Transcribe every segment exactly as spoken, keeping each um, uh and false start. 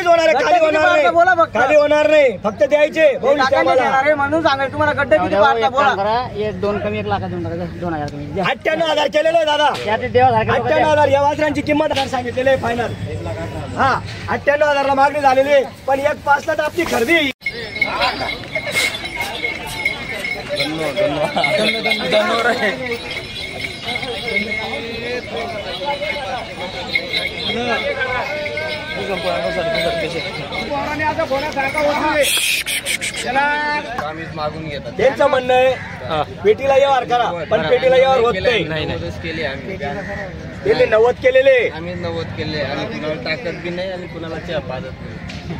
होणार आहे, खाली होणार नाही, खाली होणार नाही, फक्त द्यायचे म्हणून सांगायचं तुम्हाला. गड्डे किती पाडता बोला. एक दोन कमी एक लाख देऊन टाका, दोन हजार कमी. अठ्ठ्याण्णव हजार केलेले दादा, अठ्ठ्याण्णव हजार या वासरांची किंमत हजार सांगितलेली आहे फायनल. हा अठ्ठ्याण्णव हजारला मागणी झालेली आहे, पण एक पाच लाख आपली खरेदी. त्यांचं म्हणणं आहे पेटीला व्यवहार करा, पण पेटीला व्यवहार होत नाही. त्यांनी नव्वद केलेले, आम्ही नव्वद केले, आम्ही कुणाला टाकत बी नाही आणि कुणाला चहा पाजत नाही.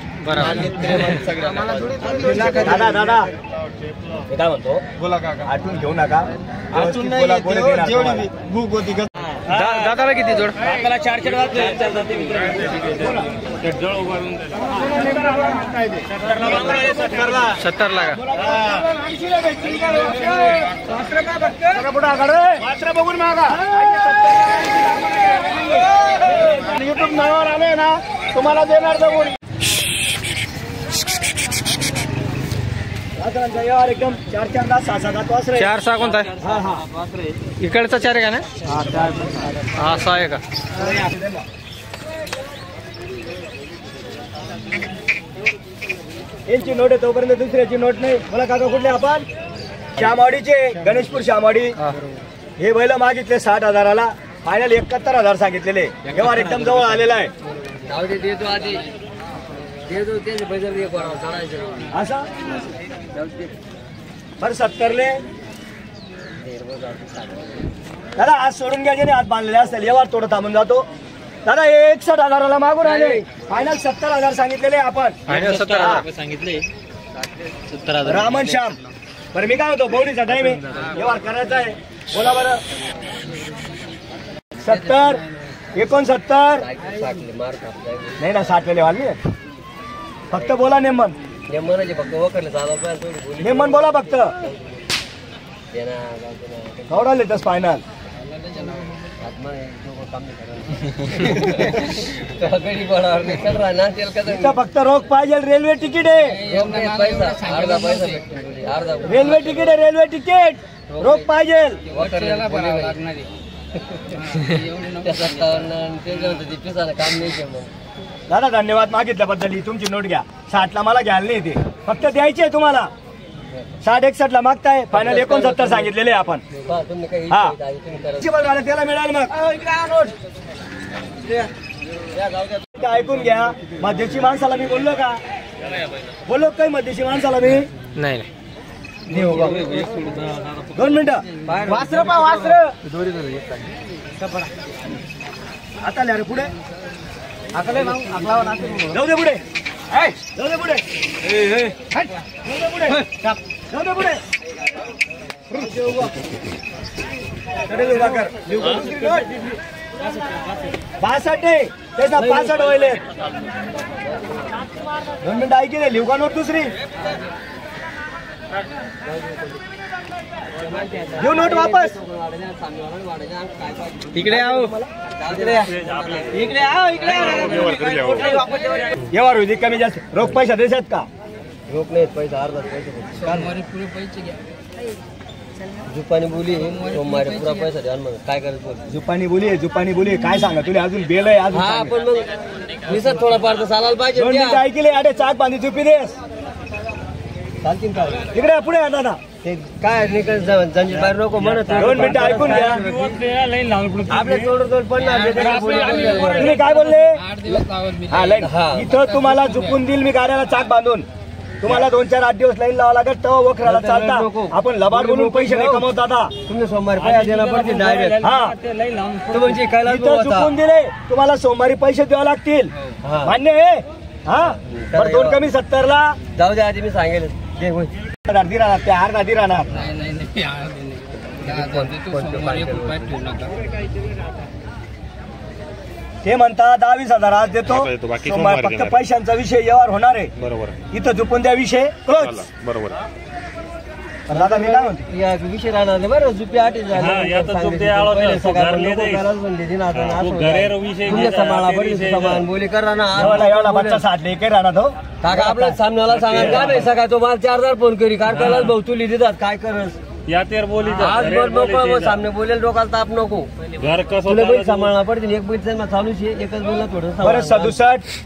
दादा दादा मी काय म्हणतो, बोला काका, आठवून घेऊ नका, आठवून नाही भूक होती. दादाला किती जोड? दादाला चार चार सत्तर लाख बघून मागा. युट्यूब नावावर आले ना तुम्हाला देणार जमून. यार एकदम चार चार दहा सहा सात वासरे. चार सहा कोणता आहे? हा हा इकडचा चार आहे का ना? हा सहा आहे का? यांची नोट आहे तोपर्यंत दुसऱ्याची नोट नाही. मला काका कुठले आपण? श्यामवाडीचे, गणेशपूर श्यामवाडी. हे बैल मागितले साठ हजाराला, फायनल एकाहत्तर हजार सांगितलेले. व्यवहार एकदम जवळ आलेला आहे. असं बरं सत्तरले दादा आज सोडून घ्यायचे नाही, हात बांधलेले असतील. व्यवहार थोडं थांबून जातो. दादा एकसठ हजाराला मागून आले, फायनल सत्तर हजार सांगितलेले आपण. सांगितले रामन श्याम. बरं मी काय होतो, बौडीचा टाइम आहे, व्यवहार करायचा आहे. बोला बरं. सत्तर एकोणसत्तर नाही ना, साठलेले वाले फक्त बोला. नेमन नेमन बोला फक्त. थोडा लेतस फायनल. फक्त रोख पाहिजे. रेल्वे तिकीट आहे, रेल्वे तिकीट आहे, रेल्वे तिकीट रोख पाहिजे. दादा धन्यवाद मागितल्याबद्दल. ही तुमची नोट घ्या. साठला मला घ्यायला नाही ते, फक्त द्यायचे तुम्हाला. साठ एकसठ ला मागताय, फायनल एकोणसत्तर सांगितलेले आपण. हा त्याला मिळाल मग. ऐकून घ्या, मध्येची माणसाला मी बोललो का? बोललो काही मध्येची माणसाला मी नाही. दोन मिनिटं वासर पा वासर आता रे पुढे जाऊ दे पुढे, जाऊ दे पुढे, जाऊ दे पुढे. पासष्ट आहे त्याचा, पासष्ट व्हायले. दोन मिनिटं ऐकले लिहू का नोट दुसरी? घेऊ नोट वापस. इकडे आओ, इकडे आओ, इकडे. व्यवहार होईल कमी जास्त. रोख पैसा देशात का? रोख नाही, पैसा अर्धा पैसे. जुपानी बोली सोमवारी पुरा पैसा द्या. मग काय करायचं? जुपानी बोली, जुपानी बोली काय सांगा तुला? अजून बेल आहे अजून. हा पण मग निसत थोडाफार तर चालायला पाहिजे. दोन मिनिटं ऐकले. अरे चाक बांधी चुपी देस चालतील का? इकडे पुढे आता ना ते काय निकल जंजीर बाहेर नको म्हणत. दोन मिनिटं ऐकून घ्या. आपले तोड तोड पडणार. तुम्ही काय बोलले? हा लाईन इथं तुम्हाला झुकून देईल मी गाड्याला चाक बांधून. तुम्हाला दोन चार आठ दिवस लाईन लावा लागत तेव्हा वखराला चालता. आपण लबाड बोलून पैसे नाही कमवत आता. तुम्ही सोमवारी पैसा देणार पडते डायरेक्ट. हा तुमची काय झुकून दिले तुम्हाला सोमवारी पैसे द्यावे लागतील. मान्य आहे? हा पण दोन कमी सत्तर ला जाऊ द्या. आधी मी सांगेल अर्धी राहणार, त्या अर्धा आधी राहणार. ते म्हणता दहा वीस हजार आज देतो. फक्त पैशांचा विषय व्यवहार होणार आहे. बरोबर. इथं झुकून द्या विषय क्लोज. बरोबर. दादा मी काय म्हणते या विषय राहणार नाही बरं जुपे आठ सामान बोली करा ना एवढा एवढा बच्चा साठले काय राहणार तो काका आपल्या सामन्याला सांगा काय नाही सकाळ तो मला चार हजार फोन करी कारकालाच भाऊ तुली देतात काय करस या तेर बोली आज बर नको सामने बोलेल डोकाला ताप नको घर कसं तुला बैल सांभाळणार पडते एक बैल चालू चालूच आहे एकच बोलला थोडं बरं सदुसष्ट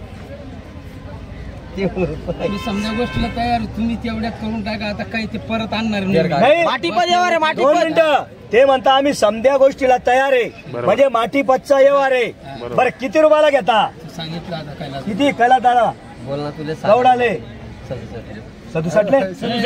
मी समजा गोष्टीला तयार तुम्ही तेवढ्यात करून टाका आता काही ते परत आणणार नाही नाही माटीपत व्यवहार आहे, माटीपत. दोन मिनिटं ते म्हणता आम्ही समध्या गोष्टीला तयार आहे म्हणजे माटीपतचा व्यवहार आहे बरं किती रुपयाला घेता सांगितलं आता काय किती कळला दादा बोल ना तुला कवडाले सदुसष्टले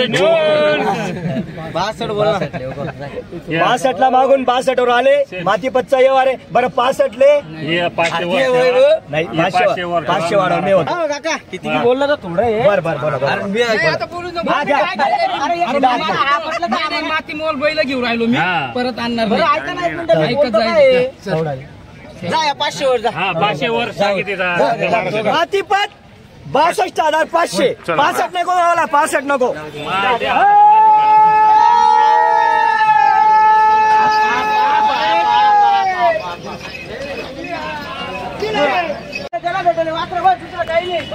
बासष्ट बोला बासष्ट ला मागून बासष्ट वर आले मातीपतचा व्यवहार आहे बरं पासष्टले हे पाचशे नाही हे पाचशे पाचशे वर. पाचशे वाढवून नाही होत काका किती बोलला तर थोडं आहे बरं बरं बरं बरं मी आता बोलू नको. हा, घ्या. अरे, आणि नाही, दहा. नाही, नाही, माती मोल बैल घेऊन राहिलो मी हा. परत आणणार बरं नाही. ऐका ना एक मिनिट ऐकत बोलतो जायचं. काय? चल. जा या पाचशे वर जा हा पाचशे वर सांगितले मातीपत बासष्ट हजार पाचशे पासष्ट नको मला पासष्ट नको त्याला भेटले वात्र बस दुसरं काही नाही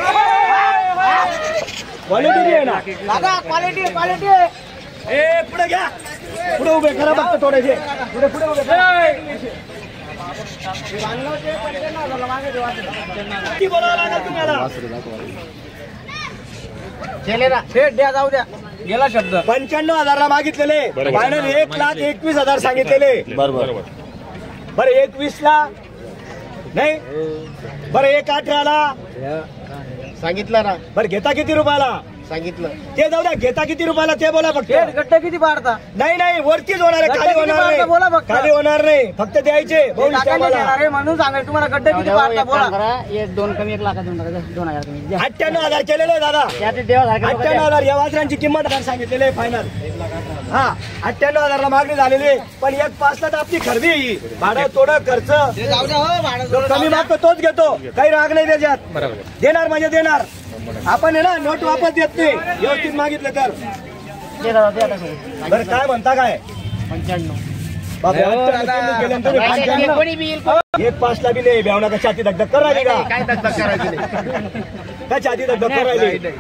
क्वालिटी आहे ना दादा क्वालिटी क्वालिटी ए पुढे घ्या पुढे उभे करा फक्त थोडेसे पुढे पुढे उभे करा. किती बोलावं लागेल तुम्हाला केलेला थेट द्या जाऊ द्या गेला शब्द पंच्याण्णव हजारला मागितलेले फायनल एक लाख एकवीस हजार सांगितलेले बरोबर बरं एकवीस ला नाही बरं एक अठराला सांगितलं ना बरं घेता किती रुपयाला सांगितलं ते जाऊ द्या घेता किती रुपयाला ते बोला फक्त थेट गट्ट किती पाडता नाही नाही वरतीच होणार आहे गड्डे खाली किती होणार पाडता बोला नाही फक्त. खाली होणार नाही फक्त द्यायचे भाऊ काकांनी हिशोबाला. देणार आहे म्हणून सांगाय तुम्हाला गड्ड किती पाडता बोला एक दोन कमी एक लाखात देऊन टाका दोन हजार कमी द्या. अठ्ठ्याण्णव हजार केलेले आहे दादा त्याचे देवासारखे लोकं अठ्ठ्याण्णव द्या. हजार या वासरांची किंमत हजार सांगितलेली आहे फायनल हा अठ्ठ्याण्णव हजारला मागणी झालेली आहे पण एक पाच लाख आपली खरेदी आहे ही. भाडं तोडं खर्च जाऊ द्या हो भाडं जो कमी मागतो तोच घेतो काही राग नाही त्याच्यात देणार म्हणजे देणार आपण आहे ना नोट वापस देत नाही व्यवस्थित मागितलं तर दे दादा, दे आता सगळं. बरं काय म्हणता काय पंच्याण्णव बापरे, अठ्ठ्याण्णव केलं केलं आणि तुम्ही पंच्याण्णव. कोणी बी येईल. एक पाच ला बी नाही ब्यावना का छाती धगधग कर राहिली का काय दगदग करायची नाही काय छाती धगधग कर राहिली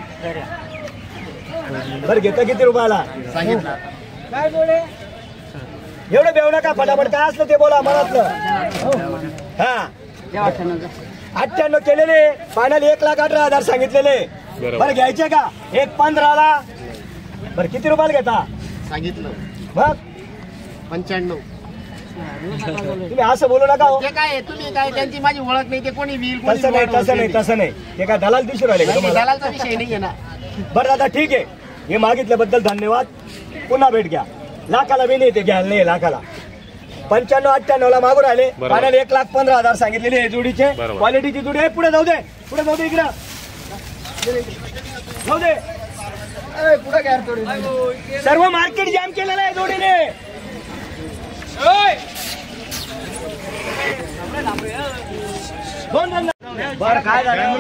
बरं घेतं किती रुपयाला सांगितलं काय बोले एवढं बेवणं का फटाफट काय असलं ते बोला मनातलं हा द्या अठ्ठ्याण्णवचा. अठ्ठ्याण्णव केलेले फायनल एक लाख अठरा हजार सांगितलेले बरं घ्यायचे का एक पंधराला बरं किती रुपयाला घेता सांगितलं मग पंच्याण्णव तुम्ही असं बोलू नका हो. ते काय आहे, तुम्ही काय त्यांची माझी ओळख नाही ते कोणी बिल तसं नाही तसं नाही तसं नाही ते काय दलाल दिसू राहिले का तुम्हाला दलालचा विषय नाही आहे ना बरं दादा ठीक आहे हे मागितल्याबद्दल धन्यवाद पुन्हा भेट घ्या लाखाला बी नाही ते घ्यायला नाही लाखाला पंच्याण्णव अठ्ठ्याण्णव ला मागून राहिले फायनल एक लाख पंधरा हजार सांगितलेले आहे जोडीचे क्वालिटीची जोडी आहे पुढे जाऊ दे पुढे जाऊ दे इकडं जाऊ दे पुढे काय थोडी सर्व मार्केट जॅम केलेलं आहे जोडीने दोन दोन बरं काय झालं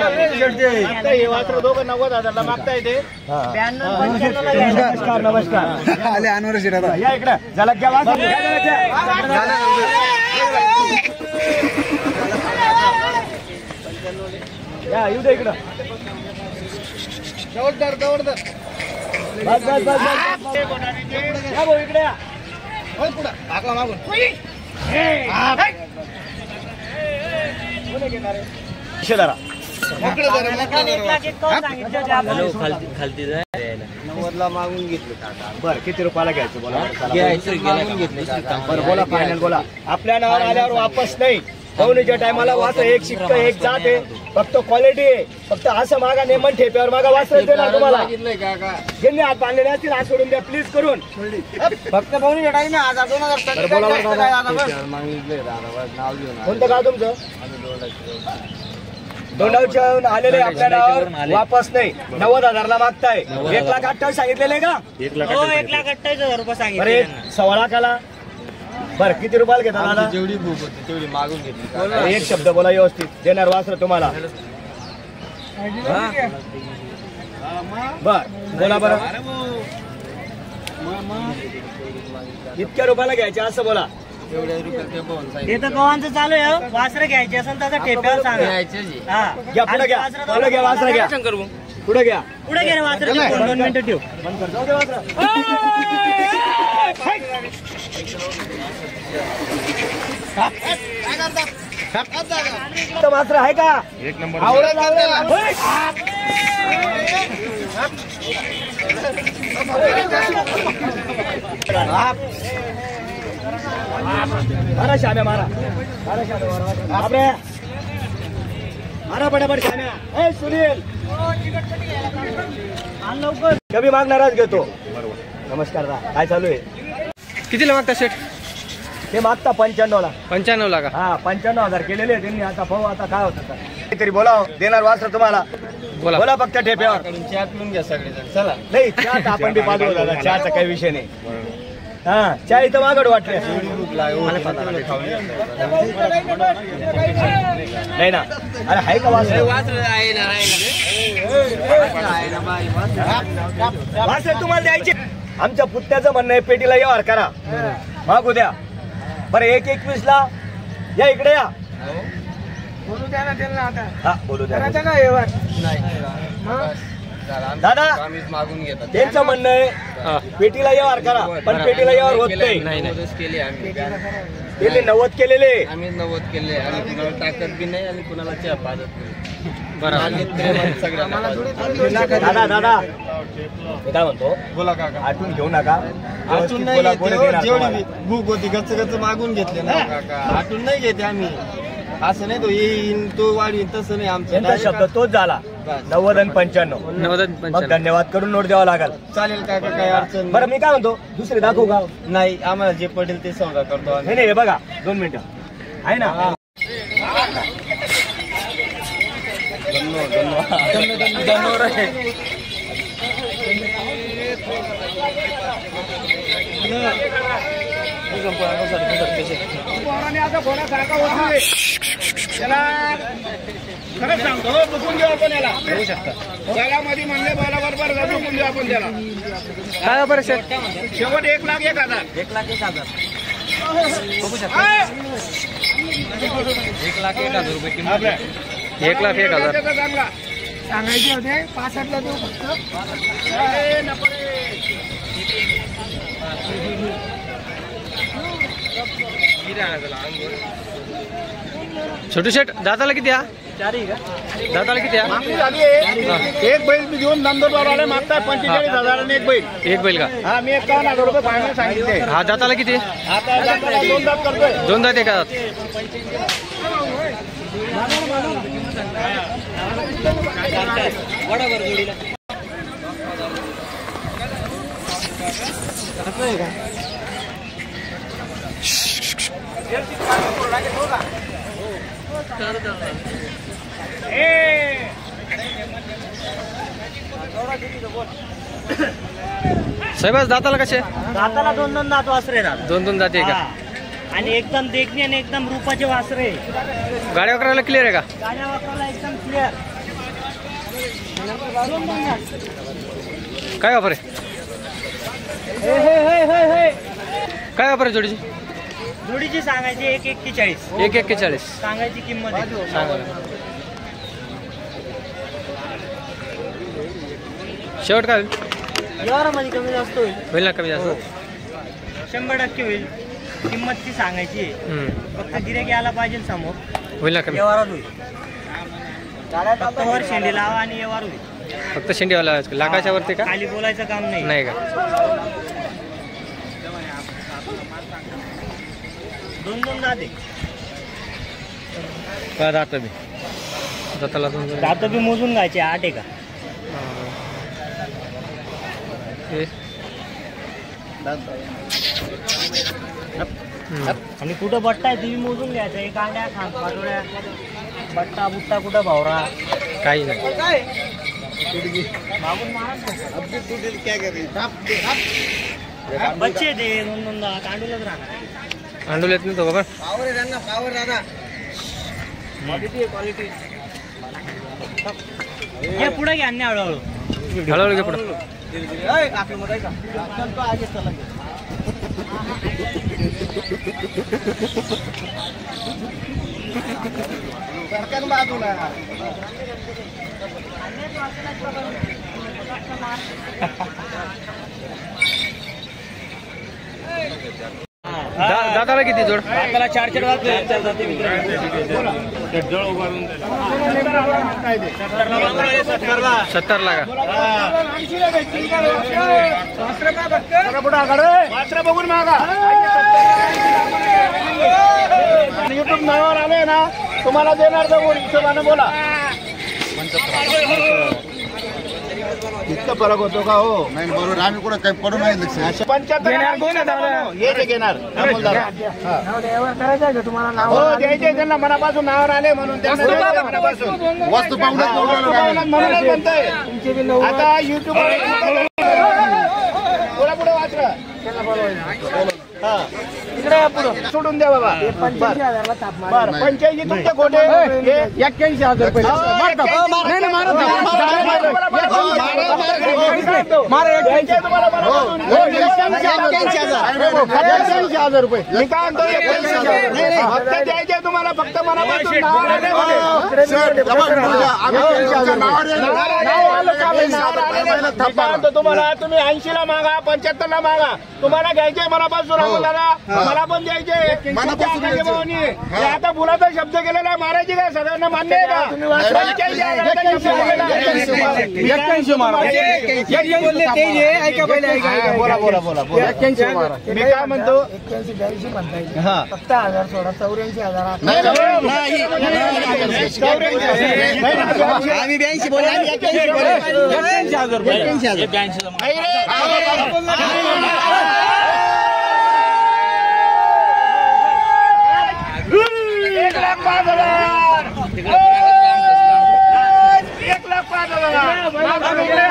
दोघं नव्वद हजारला मागता येते नमस्कार नमस्कार आले अनवर या इकडे झाला घ्या वास घ्या, घ्या, घ्या. या येऊ दे इकडं जवळदार जवळदार बस बस बस बस या भाऊ इकडे या पुढं टाकला मागून शेजारा खालती नव्वदला मागून घेतले काका बरं किती रुपयाला घ्यायचं बोला घ्यायचं मागून घेतले काका बरं बोला फायनल बोला आपल्या नावावर आल्यावर वापस नाही पवनीच्या टायमाला वाच एक शिक्क एक जात आहे फक्त क्वालिटी आहे फक्त असं मागा नेमन ठेप्यावर मागा वाचलं देणार तुम्हाला काका ज्यांनी हात बांधलेले असतील आज सोडून द्या प्लीज करून फक्त पाहून भेटायची ना हजार दोन हजार बरं, बोला बरं, काय दादा बस मागितले नाव घेऊन कोणतं गाव तुमचं दोंडावच्या आलेले आपल्या नावावर वापस नाही नव्वद हजारला मागताय एक लाख अठ्ठावीस सांगितलेले का एक लाख हो एक लाख अठ्ठावीस हजार रुपये बरं सांगितले एक सव्वा लाखाला बरं किती रुपयाला घेता दादा जेवढी भूक होती तेवढी मागून घेतली अरे, एक शब्द बोला व्यवस्थित देणार वासर तुम्हाला बर बोला बरं इतक्या रुपयाला घ्यायचे असं बोला. हे तर गव्हांचं चालू आहे. वासरं घ्यायचे असेल तर ठेप्यावर सांगा. हा घ्या पुढे घ्या पुढे घ्या वासरा घ्या पुढे घ्या पुढे घे वासरं दोन दोन मिनिटं ठेव. वासरा आहे का? एक नंबर मारा श्याम्या मारा मारा श्याम्या मारा मारा पटापट श्याम्या. ए सुनील आण लवकर. कमी मागणाराच घेतो. नमस्कार दा. काय चालू आहे? कितीला मागता शेट? ते मागता पंच्याण्णव ला. पंच्याण्णव ला का? हा पंच्याण्णव हजार केलेले आहे त्यांनी. आता पाहू आता काय होतं. काहीतरी बोला देणार वासर तुम्हाला. बोला बोला फक्त ठेप्यावर. चहा पिऊन घ्या सगळेजण. चला नाही चहा तर आपण बी पाहतो दादा. चहाचा काही विषय नाही. हा चहा इथं मागड वाटले नाही ना. अरे आहे का वासर? वासर तुम्हाला द्यायचे. आमच्या पुत्त्याचं म्हणणं आहे पेटीला व्यवहार करा मागू द्या. बरं एक एकवीस ला या इकडे या. बोलू द्या ना त्यांना आता. हा बोलू द्या. करायचं का व्यवहार? दादा मागून घेतात. त्यांचं म्हणणं आहे पेटीला व्यवहार करा पण पेटीला व्यवहार होत नाही. केले आम्ही गेले नव्वद केलेले. आम्ही नव्वद केले आणि कुणाला ताकद बी नाही आणि कुणाला चहा पाजत नाही. दादा दादा मी काय म्हणतो बोला काका. आठवून घेऊ नका. आठून नाही बोला, घेते कोणी हो, देणार जेवढी तुम्हाला? बी भूक होती गच्च गच्च मागून घेतले ना काका. आठून नाही घेते आम्ही. असं नाही तो येईन तो वाढीन तसं नाही आमचं. त्यांचा शब्द तोच झाला. नव्वद आणि पंच्याण्णव. मग धन्यवाद करून नोट द्यावा लागेल. चालेल काका काही अडचण नाही. बरं मी काय म्हणतो दुसरे दाखवू का? नाही आम्हाला जे पडेल ते सौदा करतो आम्ही. नाही नाही हे बघा दोन मिनिटं आहे ना. खरंच सांगतो बघून घेऊ आपण याला. होऊ शकता जगामध्ये म्हणले बोला बरोबर बघून घेऊ आपण त्याला. काय बरं शेवट एक लाख एक हजार. एक लाख एक हजार बघू शकता एक लाख एक हजार रुपये किंमत. एक लाख एक हजार चांगला सांगायचे होते पासष्टला देऊ फक्त. छोटू शेट दादाला किती हा? दादाला किती हा? मागणी झाली आहे. एक बैल मी देऊन नंदुरबार वाले मागताय पंचेचाळीस हजाराने एक बैल. एक बैल का? हा मी एकावन्न हजार रुपये फायनल सांगितले. हा दाताला किती? आता दाताला दोन दात करतोय. दोन दात एका दात. साहेब दाताला कसे? दाताला दोन दोन दात वासरे ना. दोन दोन दात आहे का? आणि एकदम देखणी आणि एकदम रूपाचे वासरे. गाड्या करायला क्लिअर आहे का? गाड्या वापरायला एकदम क्लिअर. काय ऑफर आहे? काय ऑफर आहे जोडीची? जोडीची सांगायची एक एक्केचाळीस. एक एक्केचाळीस सांगायची किंमत आहे. सांगा. शेवट काय होईल? व्यवहारामध्ये कमी जास्त होईल. होईल ना कमी जास्त? शंभर टक्के होईल. किंमत ती सांगायची आहे. हम्म. फक्त गिऱ्हाईक यायला पाहिजे समोर. होईल ना कमी? व्यवहारात होईल. फक्त वर शेंडी लावा आणि व्यवहार होईल. फक्त शेंडीवाला लाखाच्या वरती का? खाली बोलायचं काम नाही. नाही का? दोन दोन दात आहे. का दात बी दाताला दोन दोन. दात बी मोजून घ्यायचे. आठ आहे का? हे. हम्म. आणि कुठं बट्टा आहे तुम्ही मोजून घ्यायचं. एक अंड्या खान पाटोळ्या बट्टा बुट्टा कुठं भावरा काही नाही. मागून मारा. बच्चे दे दोन दोन दात अंडूलच राहणार. अंडूल येत नाही तो बाबा. हे पुढे घ्या आणि हळूहळू. हळूहळू घे पुढं. सरकार बाजूला दादाला किती जोड? आपल्याला चार चार वाजले सत्तर लागा. वासरा बघून मागा. युट्यूब नावावर आले ना तुम्हाला देणार जवळ हिशोबाने बोला. इतका फरक होतो का? हो नाही बरोबर आम्ही कुठं काही पडू नाही लक्ष. पंच्याहत्तर हे जे घेणार अमोलदार. हो द्यायचे त्यांना मनापासून नावावर आले म्हणून त्यांना द्यायचे मनापासून. वस्तू पाहून म्हणूनच म्हणतोय आता युट्यूब पुढे पुढे वाचलं हा सोडून द्या बाबा. बर पंच्याऐंशी तुमचे खोटे एक्क्याऐंशी हजार रुपये. एक्क्याऐंशी हजार रुपये मी काय म्हणतो फक्त द्यायचे तुम्हाला फक्त मनापासून तुम्हाला. तुम्ही ऐंशी ला मागा पंच्याहत्तर ला मागा तुम्हाला घ्यायचे मनापासून. मला पण द्यायचे भावानी. आता मुलाचा शब्द केलेला आहे मारायची काय सगळ्यांना मान्य आहे का? बोला बोला बोला बोला. मी काय म्हणतो हा फक्त हजार सोळा चौऱ्याऐंशी हजार आम्ही ब्याऐंशी बोललो आम्ही एक्क्याऐंशी बोललो. एक्क्याऐंशी हजार रुपये एक्क्याऐंशी हजार ब्याऐंशी एक लाख पाच हजार एक लाख पाच हजार